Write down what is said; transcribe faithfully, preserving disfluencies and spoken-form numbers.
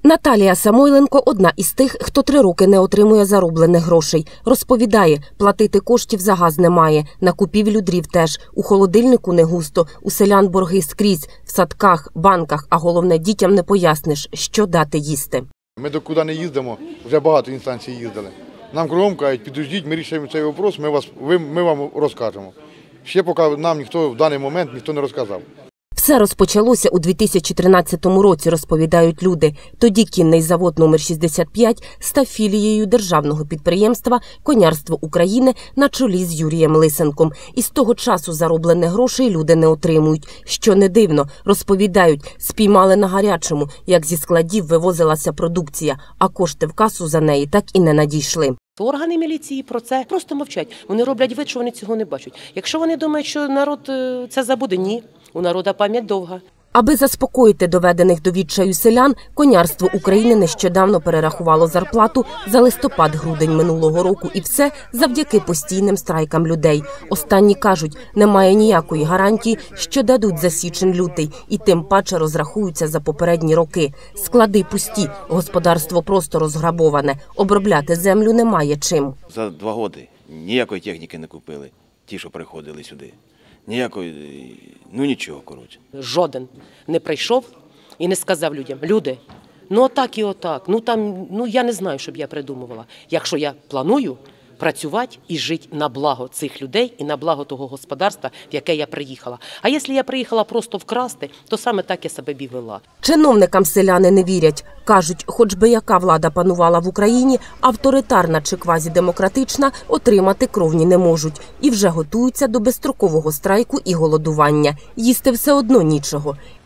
Наталія Самойленко – одна із тих, хто три роки не отримує зароблених грошей. Розповідає, платити коштів за газ немає, на купівлю дрів теж, у холодильнику не густо, у селян борги скрізь, в садках, банках, а головне, дітям не поясниш, що дати їсти. Ми докуди не їздимо, вже багато інстанцій їздили. Нам кругом кажуть, підождіть, ми рішаємо цей вопрос, ми, вас, ви, ми вам розкажемо. Ще поки нам ніхто в даний момент ніхто не розказав. Все розпочалося у дві тисячі тринадцятому році, розповідають люди. Тоді кінний завод номер шістдесят п'ять став філією державного підприємства «Конярство України» на чолі з Юрієм Лисенком. І з того часу зароблених грошей люди не отримують. Що не дивно, розповідають, спіймали на гарячому, як зі складів вивозилася продукція, а кошти в касу за неї так і не надійшли. Органи міліції про це просто мовчать. Вони роблять вид, що вони цього не бачать. Якщо вони думають, що народ це забуде, ні. У народу пам'ять довга. Аби заспокоїти доведених до відчаю селян, «Конярство України» нещодавно перерахувало зарплату за листопад-грудень минулого року. І все завдяки постійним страйкам людей. Останні кажуть, немає ніякої гарантії, що дадуть за січень-лютий. І тим паче розрахуються за попередні роки. Склади пусті, господарство просто розграбоване. Обробляти землю немає чим. За два роки ніякої техніки не купили, ті, що приходили сюди. Ніякої, ну нічого, коротше. Жоден не прийшов і не сказав людям: люди, ну отак і отак, ну там, ну я не знаю, що б я придумувала. Якщо я планую працювати і жити на благо цих людей і на благо того господарства, в яке я приїхала. А якщо я приїхала просто вкрасти, то саме так я себе б і вела. Чиновникам селяни не вірять. Кажуть, хоч би яка влада панувала в Україні, авторитарна чи квазідемократична, отримати кровні не можуть. І вже готуються до безстрокового страйку і голодування. Їсти все одно нічого.